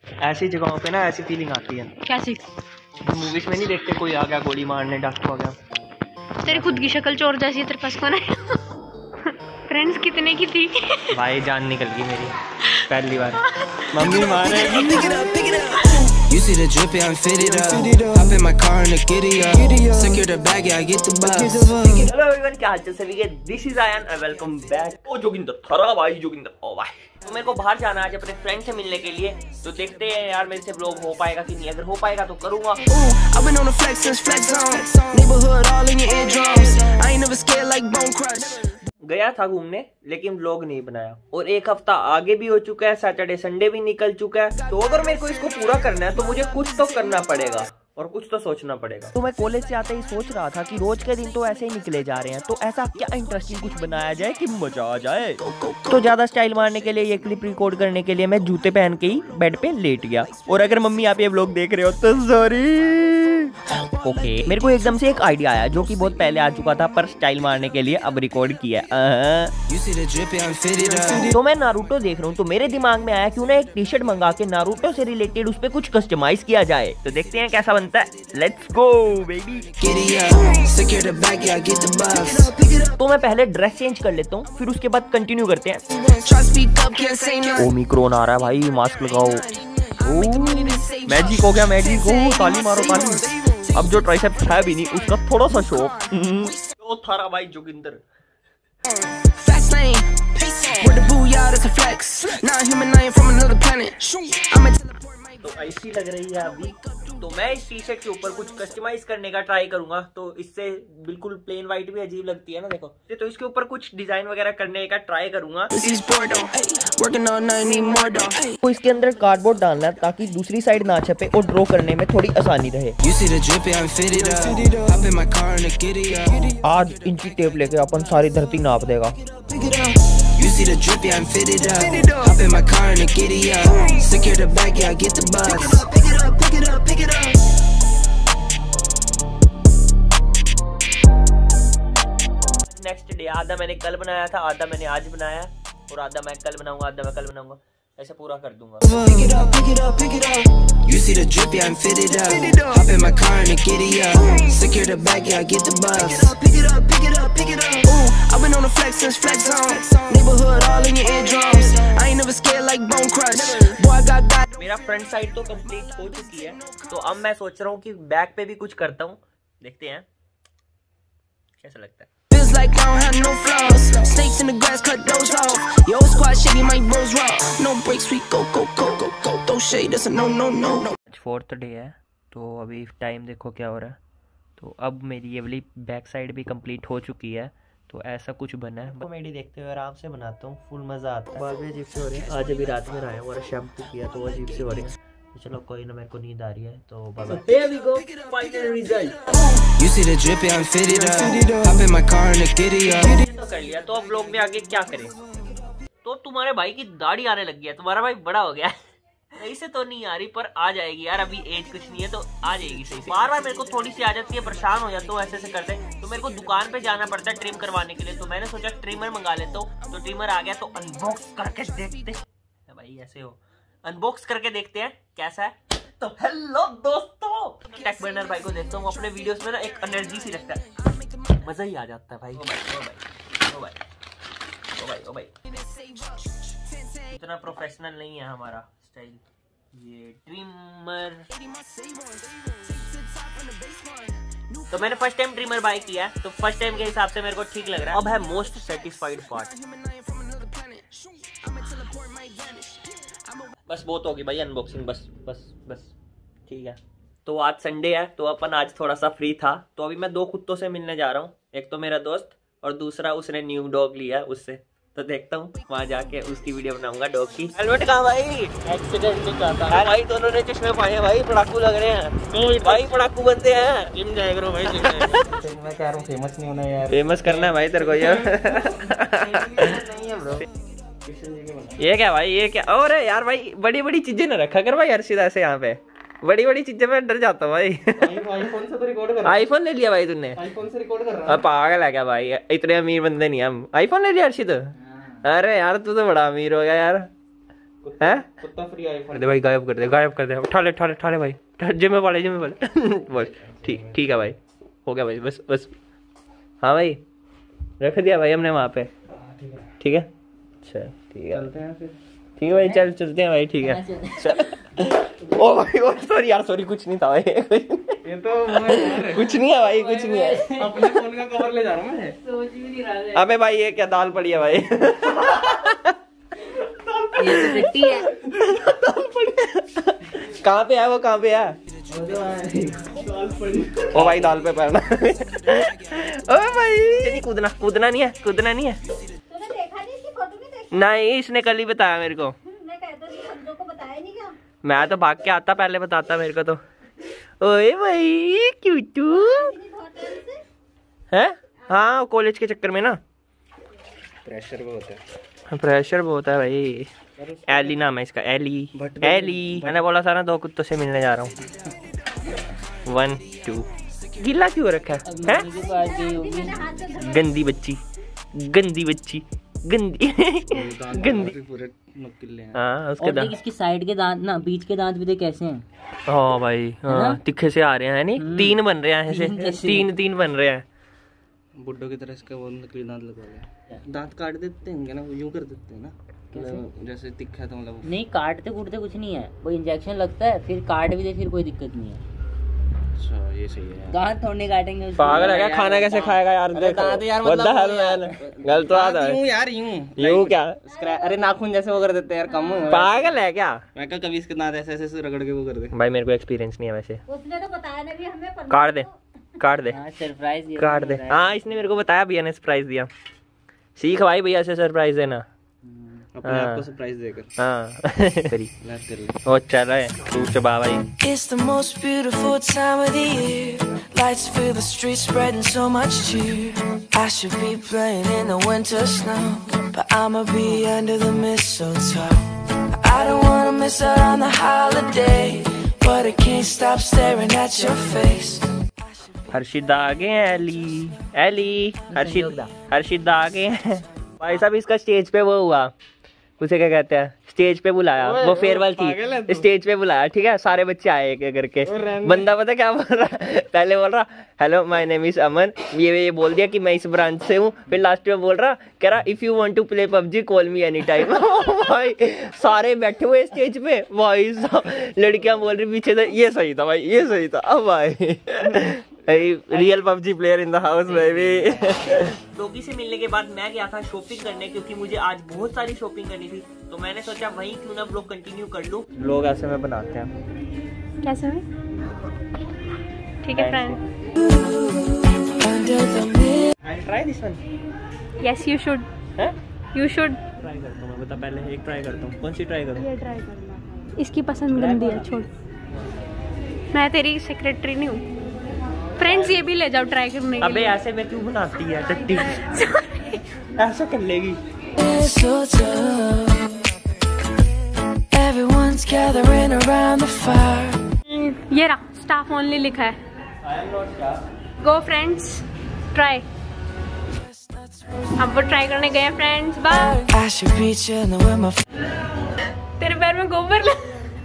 ऐसी जगहों पे ना ऐसी फीलिंग आती है। कैसी? मूवीज में नहीं देखते कोई आ गया गोली मारने, डाकू आ गया। तेरी खुद की शक्ल चोर जैसी है, तेरे पास कौन है? फ्रेंड्स कितने की थी? भाई जान निकल गई मेरी पहली बार। मम्मी मारेगी। You see the drip, yeah, I'm fitted up. Hop in my car and the giddy up. Secure the bag, yeah, I get the bus. Hello everyone, क्या हालचाल सभी के? This is Ayan and welcome back. ओ जोगिंदर थरा भाई, जोगिंदर ओ भाई। तो मेरे को बाहर जाना है आज अपने फ्रेंड से मिलने के लिए, तो देखते हैं यार मेरे से व्लॉग हो पाएगा कि नहीं। अगर हो पाएगा तो करूंगा। I've been on the flex since flex zone. Neighborhood all in your eardrums. I ain't never scared like bone crush. गया था घूमने लेकिन व्लॉग नहीं बनाया, और एक हफ्ता आगे भी हो चुका है, सैटरडे संडे भी निकल चुका है। तो अगर मेरे को इसको पूरा करना है तो मुझे कुछ तो करना पड़ेगा और कुछ तो सोचना पड़ेगा। तो मैं कॉलेज से आते ही सोच रहा था कि रोज के दिन तो ऐसे ही निकले जा रहे हैं, तो ऐसा क्या इंटरेस्टिंग कुछ बनाया जाए कि मजा आ जाए। तो ज्यादा स्टाइल मारने के लिए, ये क्लिप रिकॉर्ड करने के लिए मैं जूते पहन के ही बेड पे लेट गया। और अगर मम्मी आप ये व्लॉग देख रहे हो तो सॉरी। ओके, मेरे को एकदम से एक आइडिया आया जो कि बहुत पहले आ चुका था, पर स्टाइल मारने के लिए अब रिकॉर्ड किया। तो मैं नारुतो देख रहा हूँ, तो मेरे दिमाग में आया क्यों ना एक टी शर्ट मंगा के नारुतो से रिलेटेड उस पर कुछ कस्टमाइज किया जाए। तो देखते हैं कैसा बनता है। Let's go baby. तो मैं पहले ड्रेस चेंज कर लेता हूँ, फिर उसके बाद कंटिन्यू करते हैं। ओमिक्रॉन आ रहा है भाई, मास्क लगाओ। मैजिक हो गया, मैजिक हो, ताली मारो ताली। अब जो ट्राइसेप्स है भी नहीं उसका थोड़ा सा शौक। तो थारा भाई जोगिंदर। तो ऐसी लग रही है अभी। तो मैं इस टी शर्ट के ऊपर कुछ कस्टमाइज करने का ट्राई करूंगा। तो इससे बिल्कुल प्लेन व्हाइट भी अजीब लगती है ना, देखो। तो इसके ऊपर कुछ डिजाइन वगैरह करने का ट्राई करूंगा। तो इसके अंदर कार्डबोर्ड डालना है ताकि दूसरी साइड ना छपे और ड्रॉ करने में थोड़ी आसानी रहे। आज इंची टेप लेके अपन सारी धरती नाप देगा। You see the drip, yeah, I'm fitted up. Hop in my car and the giddy up. Secure the bag, yeah, I get the bus. Pick it up, pick it up, pick it up, pick it up. Next day, आधा मैंने कल बनाया था, आधा मैंने आज बनाया, और आधा मैं कल बनाऊंगा, आधा मैं कल बनाऊंगा। ऐसे पूरा कर दूंगा। Pick it up, pick it up, pick it up. You see the drip, yeah, I'm fitted up. Hop in my car and the giddy up. Secure the bag, yeah, I get the bus. Pick it up, pick it up, pick it up. I've been on the flex since flex zone. Neighborhood all in your eardrums. I ain't never scared like bone crush. Boy, I got. मेरा front side तो complete हो चुकी है, तो अब मैं सोच रहा हूँ कि बैक पे भी कुछ करता हूँ। देखते हैं कैसा लगता है। Feels like I don't have no flaws. Snakes in the grass, cut those off. Yo, squad shady, my bros raw. No breaks, we go, go, go, go, go. Don't shade, that's a no, no, no, no. आज 4th day है, तो अभी time देखो क्या हो रहा है। तो अब मेरी ये वाली बैक साइड भी कंप्लीट हो चुकी है, तो ऐसा कुछ बना है। कॉमेडी देखते हुए आराम से बनाता हूँ, फुल मजा आता है। बाल भी अजीब से हो रही है, आज अभी रात में आया हूँ और शैम्पू किया तो अजीब से हो रही है। तो चलो कोई ना, मेरे को नींद आ रही है तो here we go, final result. You see the drip, yeah, I'm fitted up. Hop in my car and the giddy up. तो कर लिया, तो अब व्लॉग में आगे क्या करें। तो तुम्हारे भाई की दाढ़ी आने लग गया, तुम्हारा भाई बड़ा हो गया। सही से तो नहीं आ रही पर आ जाएगी यार, अभी एज कुछ नहीं है तो आ जाएगी सही से। बार बार मेरे को थोड़ी सी आ जाती है, परेशान हो जाता हूँ ऐसे से करते। तो मेरे को दुकान पे जाना पड़ता है ट्रिम करवाने के लिए, तो मैंने सोचा ट्रिमर मंगा लेता हूँ। तो ट्रिमर आ गया, तो अनबॉक्स करके देखते हैं भाई। ऐसे हो, अनबॉक्स करके देखते हैं कैसा है। तो हेलो दोस्तों, टेक बर्नर भाई को देखता हूँ अपने वीडियोस में ना, एक एनर्जी सी लगता है, मजा ही आ जाता है भाई। ओ भाई, ओ भाई, ओ भाई, ओ भाई, ओ भाई। इतना प्रोफेशनल नहीं है हमारा स्टाइल। ये ट्रिमर, तो मैंने फर्स्ट टाइम ट्रिमर बाय किया है, तो फर्स्ट टाइम के हिसाब से मेरे को ठीक लग रहा है। अब है मोस्ट सेटिस्फाइड पार्ट। बस बहुत होगी भाई अनबॉक्सिंग, बस बस बस ठीक है। तो आज संडे है, तो अपन आज थोड़ा सा फ्री था, तो अभी मैं 2 कुत्तों से मिलने जा रहा हूँ। एक तो मेरा दोस्त और दूसरा उसने न्यू डॉग लिया उससे। तो देखता हूँ वहाँ जाके उसकी वीडियो बनाऊंगा डॉग की। हेलमेट कहाँ भाई? एक्सीडेंट नहीं करता है भाई, दोनों ने चश्मे पाए हैं भाई, पड़ाकू लग रहे हैं भाई, पड़ाकू बनते हैं। जिम जाया करो भाई, जिम जाया करो। मैं कह रहा हूँ फेमस नहीं होना यार, फेमस करना है भाई तेरे को यार। नहीं है ब्रो। ये क्या भाई, ये क्या? अरे यार भाई, बड़ी बड़ी चीजें ना रखा कर भाई हर सीधा से यहाँ पे। बड़ी बड़ी चीजें मैं डर जाता हूँ भाई। आईफोन से तो रिकॉर्ड कर रहा है। आईफोन ले लिया भाई तूने? आईफोन से रिकॉर्ड कर रहा है। पागल है क्या भाई, इतने अमीर बंदे नहीं हम। आईफोन ले लिया अर्षित? अरे यार तू तो बड़ा अमीर हो गया यार। है कुत्ता फ्री आईफोन। अरे भाई गायब कर दे उठा ले भाई जिम्मे वाले बस ठीक है भाई, हो गया भाई, बस हाँ भाई रख दिया भाई हमने वहाँ पे। ठीक है अच्छा ठीक है चलते हैं फिर। ठीक है भाई चलते हैं भाई ठीक है ओ भाई ओ सॉरी यार सॉरी कुछ नहीं था भाई ये तो कुछ नहीं है भाई कुछ नहीं है। अपने फोन का कवर ले जा रहा हूँ मैं। सोच भी नहीं रहा अबे भाई ये क्या दाल पड़ी है भाई ये तो मिट्टी है। कहाँ पे है वो कहाँ पे है? ओ भाई दाल पे पैरना ओ भाई कूदना नहीं है तूने देखा नहीं, इसकी फोटो नहीं देखी? नहीं इसने कल ही बताया मेरे को। मैं कहता थी हम को बताया नहीं क्या? मैं तो भाग के आता पहले बताता मेरे को तो। ओए भाई क्यूटू बहुत टाइम से है हाँ कॉलेज के चक्कर में ना प्रेशर बहुत है भाई। एली नाम है इसका एली। मैंने बोला था ना 2 कुत्तों से मिलने जा रहा हूँ 1 2 गिल्ला क्यों रखा है? गंदी बच्ची गंदी पूरे नुकीले हैं। हाँ उसके दांत इसकी साइड के दांत ना बीच के दांत भी देख कैसे हैं। हाँ भाई हाँ तिखे से आ रहे हैं नहीं 3 बन रहे हैं ऐसे 3 बन रहे हैं। बुड्ढों की तरह इसका वो नकली दांत लगा लिया। दांत काट देते हैं ना, यूं कर देते हैं ना, मतलब जैसे तिखा तो मतलब नहीं काटते कूटते कुछ नहीं है, वो इंजेक्शन लगता है फिर काट भी दे फिर कोई दिक्कत नहीं है। अच्छा ये सही है। दांत थोड़े काटेंगे उसको। पागल है क्या? खाना कैसे खाएगा यार? दांत यार What the hell man? गलत बात है यूं यार यूं क्या? अरे नाखून जैसे वो कर देते हैं यार, कम पागल है क्या? मैं कहा कभी इसके दांत ऐसे ऐसे रगड़ के वो कर दे। भाई मेरे को एक्सपीरियंस नहीं है वैसे। उसने तो बताया ना भी हमें काट दे सरप्राइज हाँ इसने मेरे को बताया भैया ने सरप्राइज दिया। सीख भाई भैया से सरप्राइज देना अपने आप को सरप्राइज देकर। हाँ वो चल रहा है तू चबा भाई। It's the most beautiful time of the year. Lights fill the streets, spreading so much cheer. I should be playing in the winter snow, but I'ma be under the mistletoe. I don't wanna miss out on the holiday, but I can't stop staring at your face. हर्षित आ गए हैं Eli हर्षित आ गए हैं भाई साहब। इसका stage पे वो हुआ, उसे क्या कहते हैं, स्टेज पे बुलाया, वो फेयरवेल थी स्टेज पे बुलाया। ठीक है सारे बच्चे आए एक करके। बंदा पता क्या बोल रहा है? पहले बोल रहा hello my name is Aman, ये बोल दिया कि मैं इस ब्रांच से हूँ। फिर लास्ट में बोल रहा कह रहा if you want to play PUBG call me any time. भाई सारे बैठे हुए स्टेज पे भाई साहब, लड़कियां बोल रही पीछे से ये सही था भाई ये सही था। अब भाई real PUBG player in the house baby. Doggy से मिलने के बाद मैं गया था शॉपिंग करने, क्योंकि मुझे आज बहुत सारी शॉपिंग करनी थी। तो मैंने सोचा वहीं क्यों ना ब्लॉग कंटिन्यू कर लूं। ब्लॉग ऐसे में बनाते हैं कैसे में? ठीक है friend. I try this one. Yes you should try करता हूँ मैं, बता पहले एक ट्राई करता हूँ। कौन सी ट्राई करूँ? ये ट्राई करना। इसकी पसंद गंदी है छोड़, मैं तेरी सेक्रेटरी नहीं हूँ। फ्रेंड्स ये भी ले जाओ ट्राई करने के अबे लिए। ऐसे में क्यों बनाती है टट्टी? ऐसा कर लेगी। Everyone's gathering around the fire. ये रहा स्टाफ ओनली लिखा है। Go friends try. अब वो ट्राई करने गए हैं friends. Bye. I should be chilling with my तेरे पैर में गोबर लग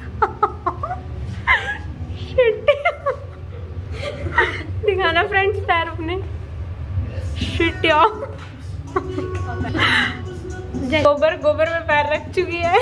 दिखाना फ्रेंड्स पैर अपने। शिट यार गोबर में पैर रख चुकी है।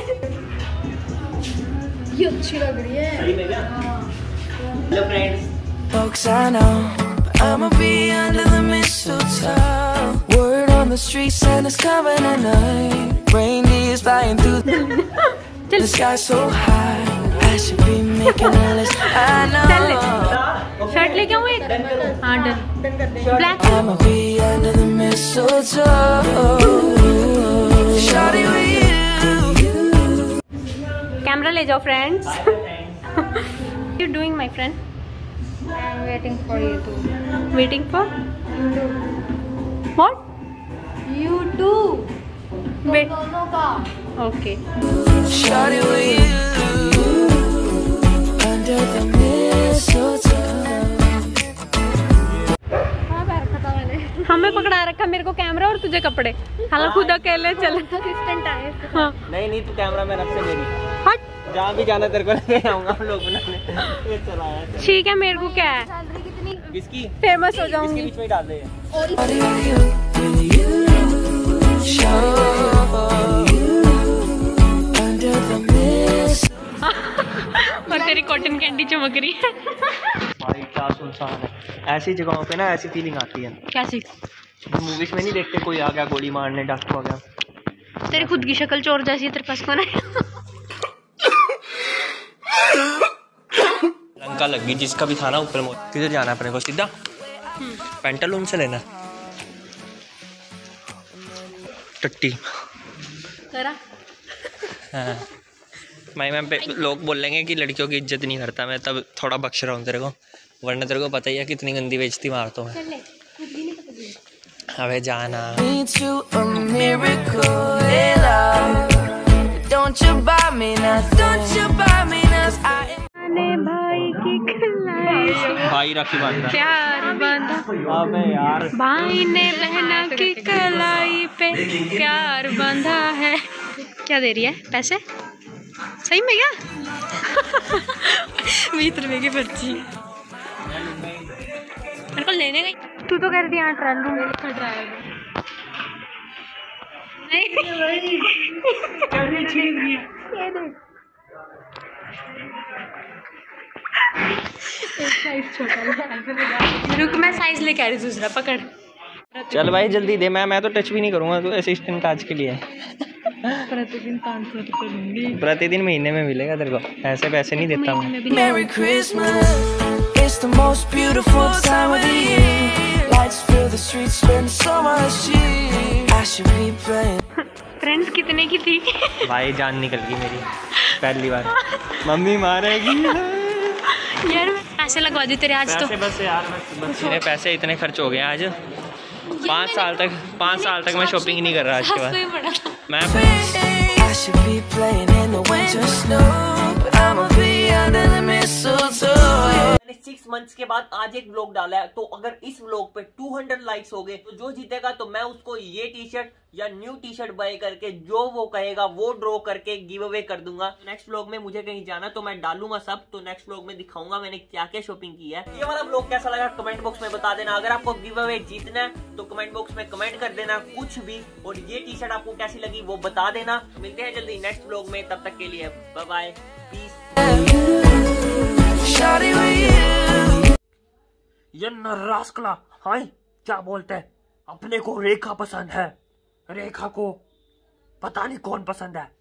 ये अच्छी लग रही है। Hello friends. folks I know, but I'ma be under the mistletoe. Word on the street, Santa's coming tonight. Reindeer's flying through the sky so high. I should be making a list. I know. Shirt लेके आऊँ एक? हाँ done. Black. I'ma be under the mistletoe. Shawty with you. Camera ले जाओ friends. You doing my friend? Waiting for you two. Waiting for what? You two wait दोनों का। Okay. Shawty with you. Under the mistletoe. हमें पकड़ा रखा, मेरे को camera और तुझे कपड़े, हालांकि खुद अकेले चले। असिस्टेंट आए। हाँ नहीं तू कैमरा मैन रख से मेरी। हट। जहाँ भी जाना तेरे को लेके आऊंगा हम लोग बनाने। ये चलाया ठीक है, मेरे को क्या है, किसकी फेमस हो इसके जाऊंगी। बीच में ही डाल दे। और तेरी कॉटन कैंडी चमक रही है। भाई क्या सुनसान है, ऐसी जगहों पे ना ऐसी फीलिंग आती है। क्या सीख, मूवीज में नहीं देखते कोई आ गया गोली मारने, डाकू आ गया। तेरी खुद की शक्ल चोर जैसी है, तेरे पास कौन है? लंका लग गई जिसका भी था ना ऊपर। किधर जाना अपने को? सीधा पेंटालून से लेना। टट्टी करा। हाँ। मैं पे लोग बोलेंगे कि लड़कियों की इज्जत नहीं करता मैं, तब थोड़ा बख्श रहा हूँ तेरे को, वरना तेरे को पता ही है कितनी गंदी बेइज्जती मारता हूँ मैं। अबे जाना। भाई राखी बांधा, प्यार बांधा। अबे यार भाई ने बहना की कलाई पे प्यार बांधा है। क्या दे रही है पैसे? सही में क्या? 20 रुपए की पर्ची मेरे को लेने गई। तू तो कह रही थी यहाँ ट्रायल रूम में लिखा ड्राइवर। रुक, मैं साइज लेके आ रही, दूसरा पकड़। चल भाई जल्दी दे, मैं तो टच भी नहीं करूँगा, तो असिस्टेंट आज के लिए। प्रतिदिन 500 रुपये लूंगी। प्रतिदिन महीने में मिलेगा तेरे को, ऐसे पैसे नहीं देता मैं। Merry Christmas, it's the most beautiful time of the year. Lights fill the streets, spend so much cheer. I should be praying. Friends कितने की थी? भाई जान निकल गई मेरी पहली बार। मम्मी मारेगी यार पैसे लगवा दी तेरे आज तो। पैसे बस यार, बस मेरे पैसे इतने खर्च हो गए आज। 5 साल तक मैं शॉपिंग नहीं कर रहा आज के बाद। मैं 6 मंथ्स के बाद आज एक व्लॉग डाला है, तो अगर इस व्लॉग पे 200 लाइक्स हो गए तो जो जीतेगा तो मैं उसको ये टी शर्ट या न्यू टी शर्ट बाय करके जो वो कहेगा वो ड्रॉ करके गिव अवे कर दूंगा। नेक्स्ट व्लॉग में मुझे कहीं जाना तो मैं डालूंगा सब, तो नेक्स्ट व्लॉग में दिखाऊंगा मैंने क्या क्या शॉपिंग की है। ये वाला व्लॉग कैसा लगा कमेंट बॉक्स में बता देना। अगर आपको गिव अवे जीतना है तो कमेंट बॉक्स में कमेंट कर देना कुछ भी, और ये टी शर्ट आपको कैसी लगी वो बता देना। मिलते हैं जल्दी नेक्स्ट व्लॉग में, तब तक के लिए बाय बाय, पीस। ये नर्रास्कला, हाय क्या बोलते हैं, अपने को रेखा पसंद है, रेखा को पता नहीं कौन पसंद है।